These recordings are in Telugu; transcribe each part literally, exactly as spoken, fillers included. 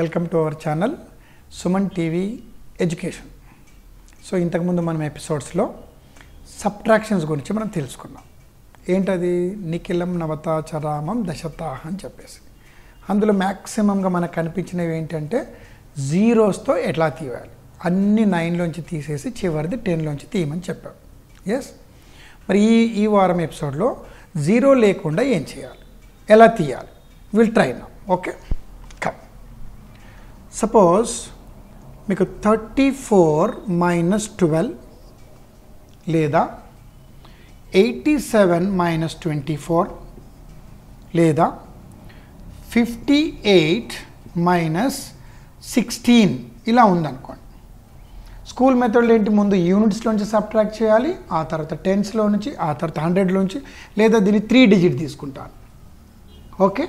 Welcome to our channel Suman TV education. So ఇంతకుముందు మనం ఎపిసోడ్స్లో సబ్ట్రాక్షన్స్ గురించి మనం తెలుసుకున్నాం. ఏంటది? నిఖిలం నవతాచరామం దశతాహ అని చెప్పేసి. అందులో మ్యాక్సిమంగా మనకు కనిపించినవి ఏంటంటే జీరోస్తో ఎట్లా తీయాలి, అన్ని నైన్లోంచి తీసేసి చివరిది టెన్లోంచి తీయమని చెప్పాం. ఎస్, మరి ఈ ఈ వారం ఎపిసోడ్లో జీరో లేకుండా ఏం చేయాలి, ఎలా తీయాలి, will try now. Okay, come. Suppose మీకు థర్టీ ఫోర్ మైనస్ ట్వెల్వ్ లేదా eighty seven minus twenty four లేదా ఫిఫ్టీ ఎయిట్ మైనస్ సిక్స్టీన్ ఇలా ఉందనుకోండి. స్కూల్ మెథడ్లో ఏంటి, ముందు యూనిట్స్లోంచి సబ్ట్రాక్ట్ చేయాలి, ఆ తర్వాత టెన్స్లో నుంచి, ఆ తర్వాత హండ్రెడ్లోంచి, లేదా దీన్ని త్రీ డిజిట్ తీసుకుంటాను. ఓకే,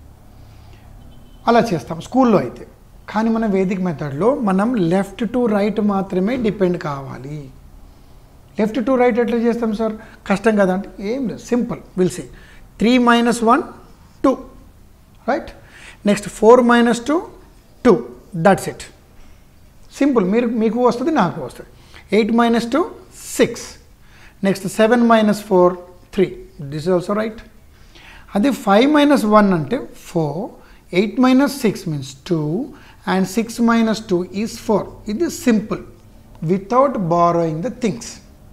అలా చేస్తాం స్కూల్లో అయితే. కానీ మన వేదిక్ మెథడ్లో మనం లెఫ్ట్ టు రైట్ మాత్రమే డిపెండ్ కావాలి. లెఫ్ట్ టు రైట్ ఎట్లా చేస్తాం సార్, కష్టం కదా అంటే ఏం లేదు, simple. Will see three minus one two, right. Next four minus two two, that's it. Simple, మీరు మీకు వస్తుంది, నాకు వస్తుంది. Eight minus two six, next seven minus four three, this is also right. అదే ఫైవ్ మైనస్ వన్ అంటే four, eight minus six means two, and six minus two is four. ఇది simple, without borrowing the things.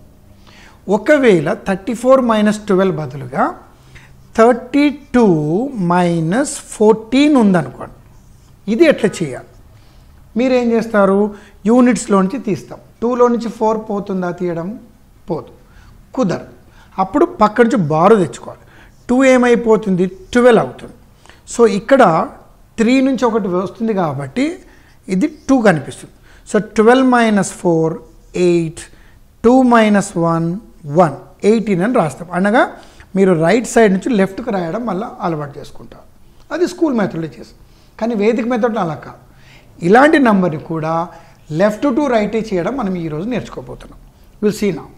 ఒకవేళ థర్టీ ఫోర్ మైనస్ ట్వెల్వ్ బదులుగా థర్టీ టూ మైనస్ ఫోర్టీన్ ఉందనుకోండి, ఇది ఎట్లా చేయాలి? మీరేం చేస్తారు, యూనిట్స్లోంచి తీస్తాం. టూలో నుంచి ఫోర్ పోతుందా తీయడం? పోదు, కుదరదు. అప్పుడు పక్క నుంచి బారు తెచ్చుకోవాలి. టూ ఏమైపోతుంది, ట్వెల్వ్ అవుతుంది. సో ఇక్కడ త్రీ నుంచి ఒకటి వస్తుంది కాబట్టి ఇది టూ కనిపిస్తుంది. So twelve minus four eight, two minus one one, eighteen అని రాస్తాం. అనగా మీరు రైట్ సైడ్ నుంచి లెఫ్ట్కి రాయడం మళ్ళీ అలవాటు చేసుకుంటారు. అది స్కూల్ మెథడ్లో చేస్తాం. కానీ వేదిక మెథడ్లో అలా కాదు. ఇలాంటి నంబర్ని కూడా లెఫ్ట్ టు రైటే చేయడం మనం ఈరోజు నేర్చుకోబోతున్నాం. Will see now.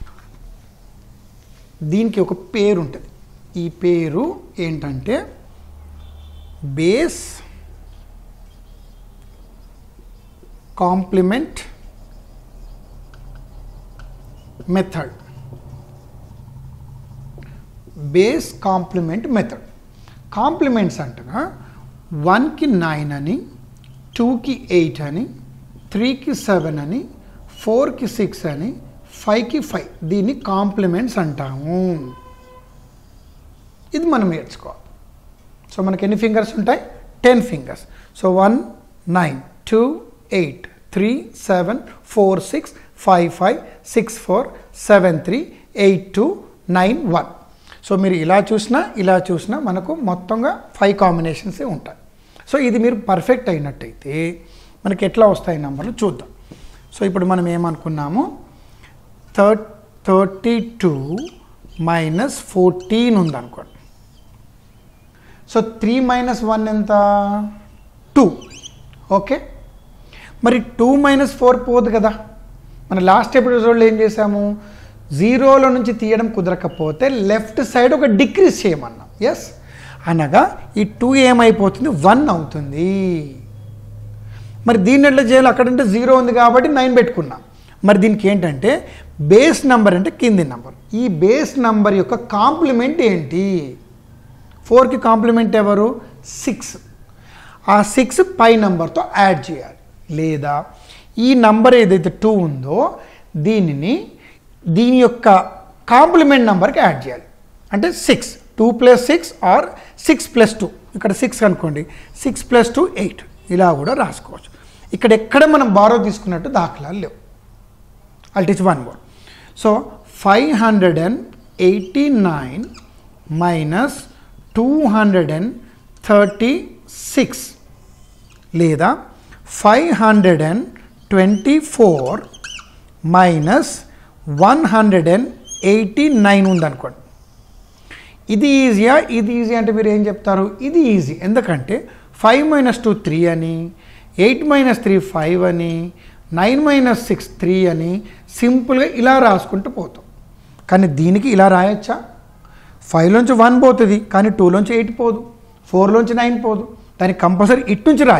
దీనికి ఒక పేరు ఉంటుంది. ఈ పేరు ఏంటంటే base complement method. Base complement method. Complements అంటగా వన్కి నైన్ అని, టూకి ఎయిట్ అని, త్రీకి సెవెన్ అని, ఫోర్కి సిక్స్ అని, ఫైవ్కి ఫైవ్, దీన్ని కాంప్లిమెంట్స్ అంటాము. ఇది మనం నేర్చుకోవాలి. సో మనకి ఎన్ని ఫింగర్స్ ఉంటాయి? Ten fingers. So one nine, two eight, three seven, four six, five five, six four, seven three, eight two, nine one. So మీరు ఇలా చూసినా ఇలా చూసినా మనకు మొత్తంగా ఫైవ్ కాంబినేషన్సే ఉంటాయి. సో ఇది మీరు పర్ఫెక్ట్ అయినట్టయితే మనకి ఎట్లా వస్తాయి నెంబర్లు చూద్దాం. సో ఇప్పుడు మనం ఏమనుకున్నాము, థర్ థర్టీ టూ మైనస్ ఫోర్టీన్ ఉందనుకోండి. సో త్రీ మైనస్ వన్ ఎంత? టూ. ఓకే, మరి టూ మైనస్ ఫోర్ పోదు కదా. మన లాస్ట్ ఎపిసోడ్లో ఏం చేసాము, జీరోలో నుంచి తీయడం కుదరకపోతే లెఫ్ట్ సైడ్ ఒక డిక్రీజ్ చేయమన్నాం. ఎస్, అనగా ఈ టూ ఏమైపోతుంది, వన్ అవుతుంది. మరి దీన్ని ఎట్లా చేయాలి? అక్కడంటే జీరో ఉంది కాబట్టి నైన్ పెట్టుకున్నాం. మరి దీనికి ఏంటంటే బేస్ నెంబర్ అంటే కింది నెంబర్. ఈ బేస్ నెంబర్ యొక్క కాంప్లిమెంట్ ఏంటి? ఫోర్కి కాంప్లిమెంట్ ఎవరు? సిక్స్. ఆ సిక్స్ పై నెంబర్తో యాడ్ చేయాలి. లేదా ఈ నంబర్ ఏదైతే టూ ఉందో దీనిని దీని యొక్క కాంప్లిమెంట్ నెంబర్కి యాడ్ చేయాలి. అంటే six, two plus six or six plus two. ఇక్కడ సిక్స్ అనుకోండి, సిక్స్ ప్లస్ టూ ఎయిట్, ఇలా కూడా రాసుకోవచ్చు. ఇక్కడ ఎక్కడ మనం బారో తీసుకున్నట్టు దాఖలాలు లేవు. I'll teach one more. So five hundred eighty-nine minus two hundred thirty-six లేదా five hundred twenty-four minus one hundred eighty-nine ఉందనుకోండి. ఇది ఈజీయా, ఇది ఈజీ అంటే మీరు ఏం చెప్తారు? ఇది ఈజీ. ఎందుకంటే ఫైవ్ మైనస్ టూ త్రీ అని, ఎయిట్ మైనస్ త్రీ ఫైవ్ అని, నైన్ మైనస్ సిక్స్ త్రీ అని సింపుల్గా ఇలా రాసుకుంటూ పోతాం. కానీ దీనికి ఇలా రాయొచ్చా? ఫైవ్లోంచి వన్ పోతుంది, కానీ టూలోంచి ఎయిట్ పోదు, ఫోర్లోంచి నైన్ పోదు. దానికి కంపల్సరీ ఇటు నుంచి రాయాలి.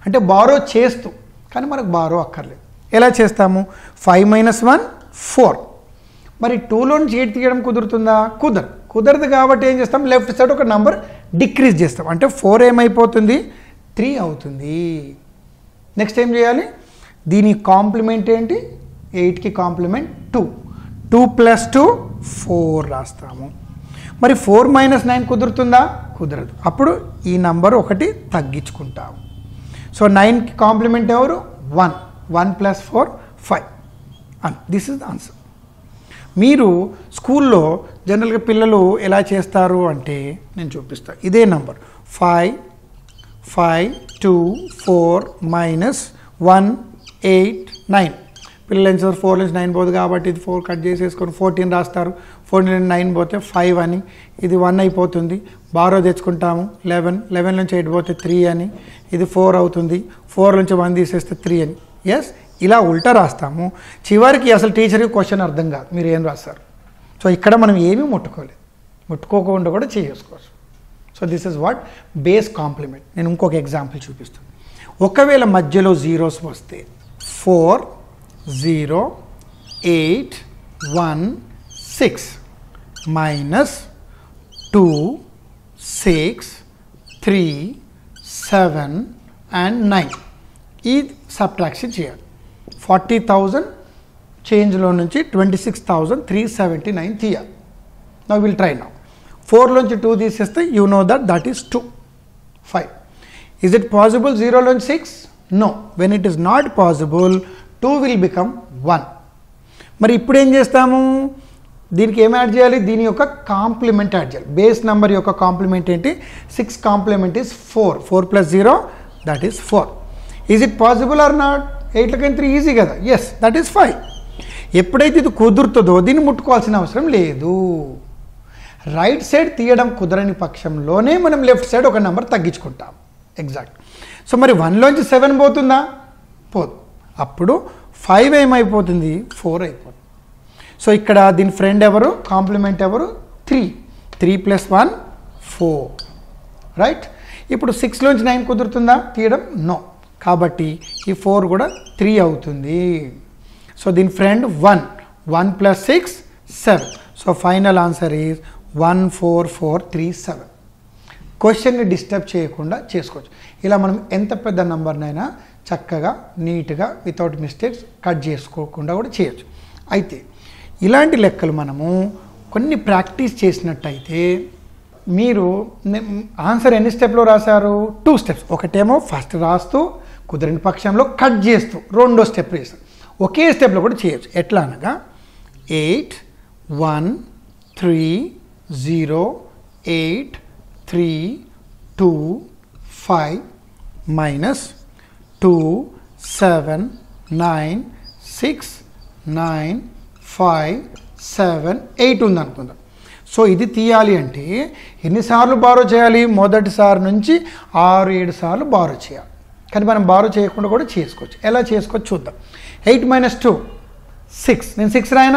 అంటే బారో చేస్తూ, కానీ మనకు బారో అక్కర్లేదు. ఎలా చేస్తాము? Five minus one four. మరి టూలో నుంచి ఎయిట్ తీయడం కుదురుతుందా? కుదరదు. కుదరదు కాబట్టి ఏం చేస్తాం? లెఫ్ట్ సైడ్ ఒక నెంబర్ డిక్రీజ్ చేస్తాం. అంటే ఫోర్ ఏమైపోతుంది? త్రీ అవుతుంది. నెక్స్ట్ ఏం చేయాలి? దీని కాంప్లిమెంట్ ఏంటి? ఎయిట్కి complement two. Two plus two four రాస్తాము. మరి ఫోర్ మైనస్ నైన్ కుదురుతుందా? కుదరదు. అప్పుడు ఈ నంబర్ ఒకటి తగ్గించుకుంటాము. సో నైన్కి కాంప్లిమెంట్ ఎవరు? One. One plus four five. And this is the answer. మీరు స్కూల్లో జనరల్గా పిల్లలు ఎలా చేస్తారు అంటే నేను చూపిస్తాను. ఇదే number five five two four minus one eight nine. పిల్లలు ఏం చేస్తారు? ఫోర్ నుంచి నైన్ పోదు కాబట్టి ఇది ఫోర్ కట్ చేసేసుకొని ఫోర్టీన్ రాస్తారు. ఫోర్టీన్ నుంచి నైన్ పోతే ఫైవ్ అని, ఇది వన్ అయిపోతుంది. బారో తెచ్చుకుంటాము. లెవెన్. లెవెన్ నుంచి ఎయిట్ పోతే త్రీ అని, ఇది ఫోర్ అవుతుంది. ఫోర్ నుంచి వన్ తీసేస్తే త్రీ అని. ఎస్, ఇలా ఉల్టా రాస్తాము. చివరికి అసలు టీచర్కి క్వశ్చన్ అర్థం కాదు మీరు ఏం రాస్తారు. సో ఇక్కడ మనం ఏమీ ముట్టుకోలేదు, ముట్టుకోకుండా కూడా చేసుకోవచ్చు. So this is what base complement. నేను ఇంకొక ఎగ్జాంపుల్ చూపిస్తాను. ఒకవేళ మధ్యలో జీరోస్ వస్తే four zero eight one six minus two six three seven and nine, ఈ సబ్ట్రాక్షన్ చేయాలి. ఫార్టీ థౌజండ్ చేంజ్లో నుంచి twenty six thousand three seventy nine తీయాలి. Now will try now. ఫోర్లోంచి టూ తీసేస్తే you know that that is two. Five. Is it possible జీరోలోంచి six? No. When it is not possible two will become one. మరి ఇప్పుడు ఏం చేస్తాము? దీనికి ఏం యాడ్ చేయాలి? దీని యొక్క కాంప్లిమెంట్ యాడ్ చేయాలి. బేస్ నెంబర్ యొక్క కాంప్లిమెంట్ ఏంటి? Six complement is four. Four plus zero that is four. Is it possible or not? ఎయిట్లకైనా త్రీ ఈజీ కదా. Yes, that is five. ఎప్పుడైతే ఇది కుదురుతుందో దీన్ని ముట్టుకోవాల్సిన అవసరం లేదు. రైట్ సైడ్ తీయడం కుదరని పక్షంలోనే మనం లెఫ్ట్ సైడ్ ఒక నెంబర్ తగ్గించుకుంటాం. ఎగ్జాక్ట్. సో మరి వన్లోంచి సెవెన్ పోతుందా? పోదు. అప్పుడు ఫైవ్ ఏమైపోతుంది? ఫోర్ అయిపోతుంది. సో ఇక్కడ దీని ఫ్రెండ్ ఎవరు? కాంప్లిమెంట్ ఎవరు? Three. Three plus one four. Right. ఇప్పుడు సిక్స్లోంచి నైన్ కుదురుతుందా తీయడం? నో. కాబట్టి ఈ ఫోర్ కూడా త్రీ అవుతుంది. సో దీని friend one. One plus six seven. So final answer is one four four three seven. క్వశ్చన్ని డిస్టర్బ్ చేయకుండా చేసుకోవచ్చు. ఇలా మనం ఎంత పెద్ద నెంబర్నైనా చక్కగా నీట్గా వితౌట్ మిస్టేక్స్ కట్ చేసుకోకుండా కూడా చేయొచ్చు. అయితే ఇలాంటి లెక్కలు మనము కొన్ని ప్రాక్టీస్ చేసినట్టయితే మీరు ఆన్సర్ ఎన్ని స్టెప్లో రాశారు? Two steps. ఒకటేమో ఫస్ట్ రాస్తూ కుదిరిన పక్షంలో కట్ చేస్తూ రెండో స్టెప్ వేస్తారు. ఒకే స్టెప్లో కూడా చేయొచ్చు. ఎట్లా అనగా eight one three zero eight three two five minus two seven nine six nine five seven eight ఉంది అనుకుందాం. సో ఇది తీయాలి అంటే ఎన్నిసార్లు బారో చేయాలి? మొదటిసారి నుంచి ఆరు ఏడు సార్లు బారో చేయాలి. కానీ మనం బారో చేయకుండా కూడా చేసుకోవచ్చు. ఎలా చేసుకోవచ్చు చూద్దాం. Eight minus two six. నేను సిక్స్ రాయనా?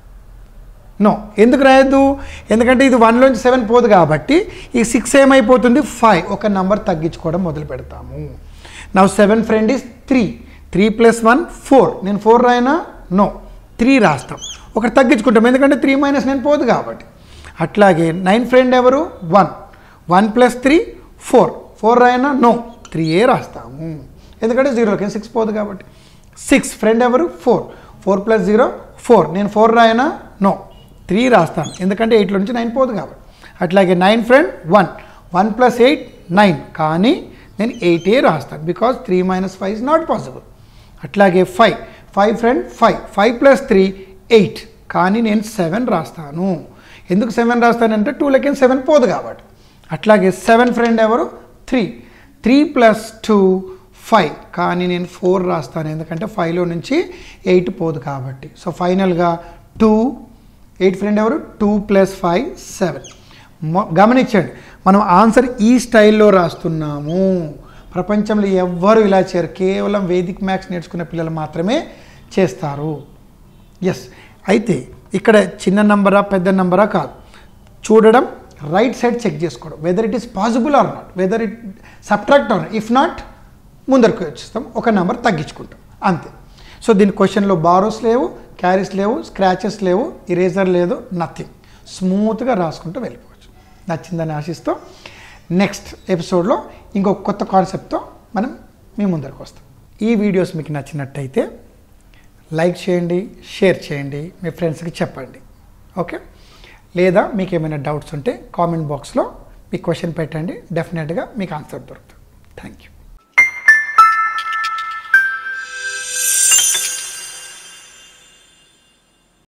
నో. ఎందుకు రాయద్దు? ఎందుకంటే ఇది వన్లోంచి సెవెన్ పోదు కాబట్టి ఈ సిక్స్ ఏమైపోతుంది? ఫైవ్. ఒక నెంబర్ తగ్గించుకోవడం మొదలు పెడతాము. నా seven friend is three. Three plus one four. నేను ఫోర్ రాయనా? నో. త్రీ రాస్తాం. ఒకటి తగ్గించుకుంటాం ఎందుకంటే త్రీ మైనస్ నైన్ పోదు కాబట్టి. అట్లాగే నైన్ ఫ్రెండ్ ఎవరు? One. One plus three four. Four రాయనా? నో. త్రీ ఏ రాస్తాము ఎందుకంటే జీరోకి సిక్స్ పోదు కాబట్టి. సిక్స్ ఫ్రెండ్ ఎవరు? Four. Four plus zero four. నేను ఫోర్ రాయనా? నో. త్రీ రాస్తాను ఎందుకంటే ఎయిట్లో నుంచి నైన్ పోదు కాబట్టి. అట్లాగే nine friend one. One plus eight nine. కానీ నేను ఎయిట్ ఏ రాస్తాను because three minus five is not possible. అట్లాగే five. Five friend five. Five plus three eight. కానీ నేను సెవెన్ రాస్తాను. ఎందుకు సెవెన్ రాస్తానంటే టూలకి సెవెన్ పోదు కాబట్టి. అట్లాగే సెవెన్ ఫ్రెండ్ ఎవరు? Three. Three plus two five. కానీ నేను ఫోర్ రాస్తాను ఎందుకంటే ఫైవ్లో నుంచి ఎయిట్ పోదు కాబట్టి. సో ఫైనల్గా టూ. ఎయిట్ ఫ్రెండ్ ఎవరు? Two plus five seven. గమనించండి, మనం ఆన్సర్ ఈ స్టైల్లో రాస్తున్నాము. ప్రపంచంలో ఎవ్వరు ఇలా చేయరు. కేవలం వేదిక్ మ్యాథ్స్ నేర్చుకున్న పిల్లలు మాత్రమే చేస్తారు. ఎస్. అయితే ఇక్కడ చిన్న నంబరా పెద్ద నంబరా కాదు, చూడడం, రైట్ సైడ్ చెక్ చేసుకోవడం whether it is possible or not, whether it subtract or not. If not ముందరకు వచ్చేస్తాం, ఒక నెంబర్ తగ్గించుకుంటాం అంతే. సో దీని క్వశ్చన్లో బారోస్ లేవు, క్యారీస్ లేవు, స్క్రాచెస్ లేవు, ఇరేజర్ లేదు, నథింగ్. స్మూత్గా రాసుకుంటూ వెళ్ళిపోవచ్చు. నచ్చిందని ఆశిస్తూ నెక్స్ట్ ఎపిసోడ్లో ఇంకొక కొత్త కాన్సెప్ట్తో మనం మీ ముందరకు వస్తాం. ఈ వీడియోస్ మీకు నచ్చినట్టయితే లైక్ చేయండి, షేర్ చేయండి, మీ ఫ్రెండ్స్కి చెప్పండి. ఓకే, లేదా మీకు ఏమైనా డౌట్స్ ఉంటే కామెంట్ బాక్స్లో మీ క్వశ్చన్ పెట్టండి, డెఫినెట్గా మీకు ఆన్సర్ దొరుకుతుంది. Thank you.